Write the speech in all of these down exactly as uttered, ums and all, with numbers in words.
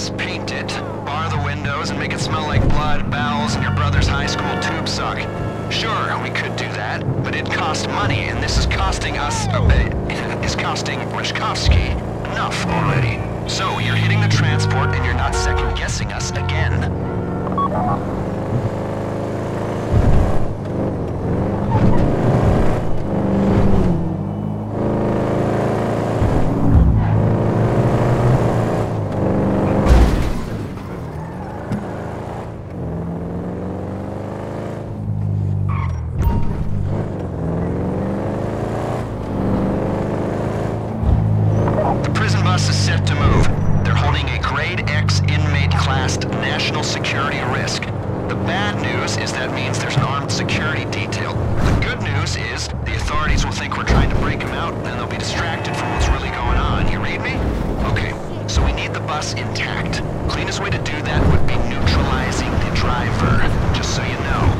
house, paint it, bar the windows, and make it smell like blood, bowels, and your brother's high school tube suck. Sure, we could do that, but it cost money, and this is costing us... Uh, is costing Rishkovsky enough already. So, you're hitting the transport, and you're not second-guessing us again. Intact. Cleanest way to do that would be neutralizing the driver, just so you know.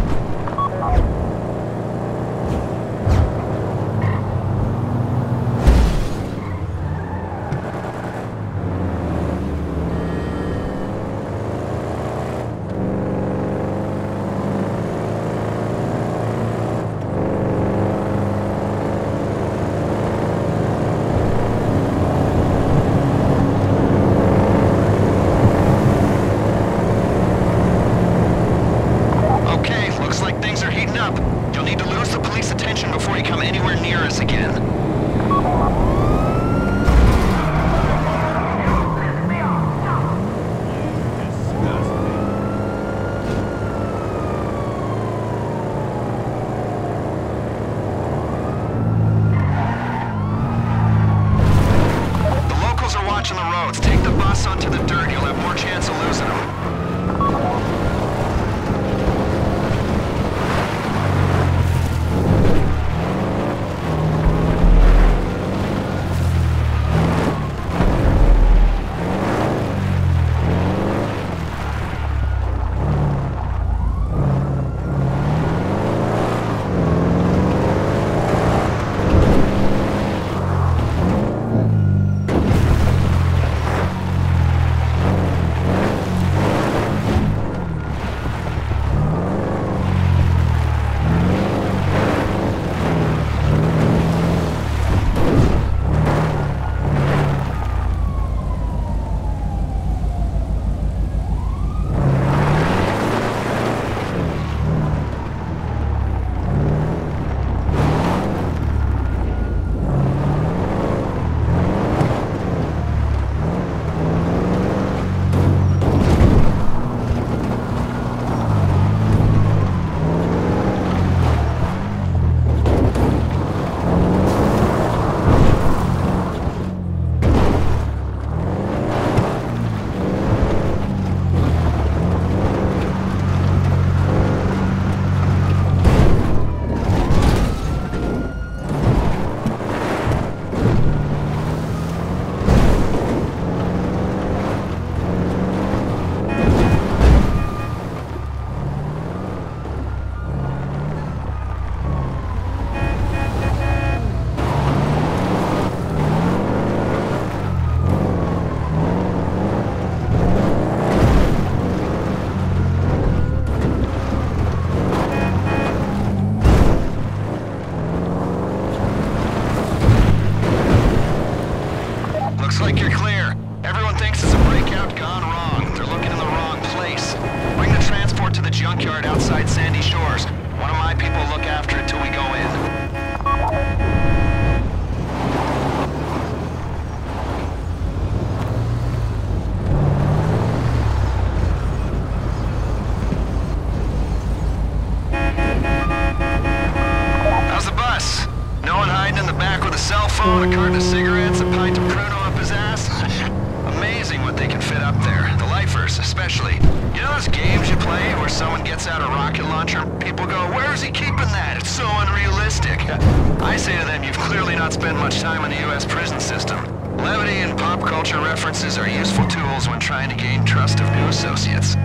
phone, a carton of cigarettes, a pint of Pruno up his ass. Amazing what they can fit up there. The lifers, especially. You know those games you play where someone gets out a rocket launcher and people go, "Where is he keeping that? It's so unrealistic." I say to them, you've clearly not spent much time in the U S prison system. Levity and pop culture references are useful tools when trying to gain trust of new associates.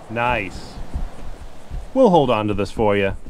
Nice. We'll hold on to this for you.